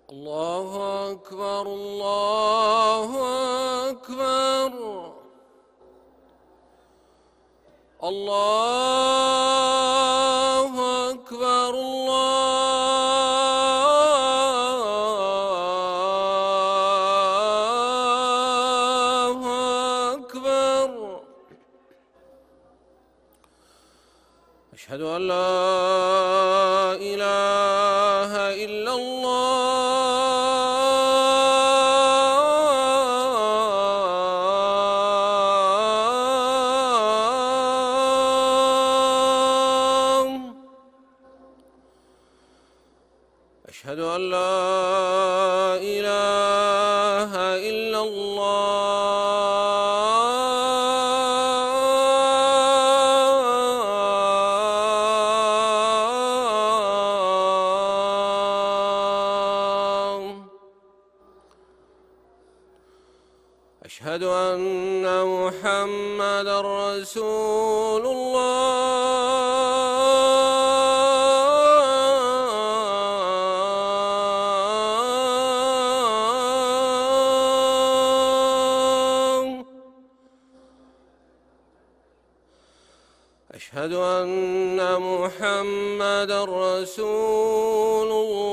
الله أكبر الله أكبر الله أكبر الله أكبر. أشهد أن لا إله إلا الله. أشهد أن لا إله إلا الله. أشهد أن محمدًا رسول الله. أشهد أن محمدًا رسول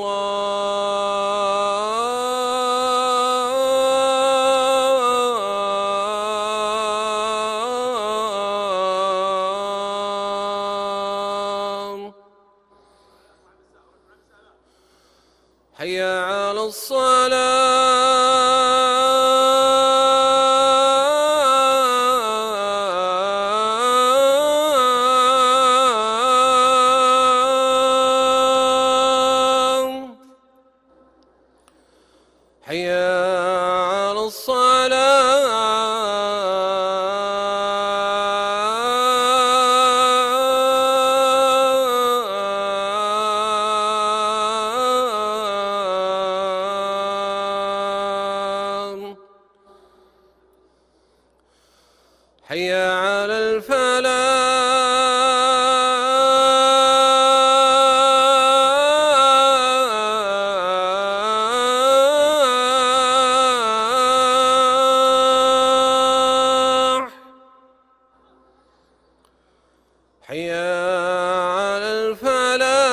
الله. حي على الصلاة. حي على الصلاة. حي على الفلاح. حي على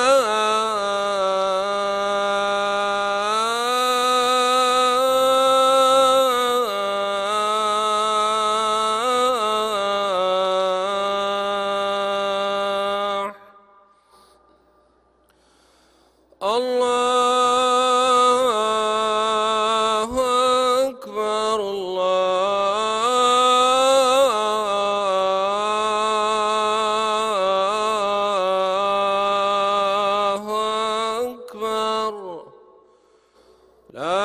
الفلاح. الله أكبر الله أكبر. لا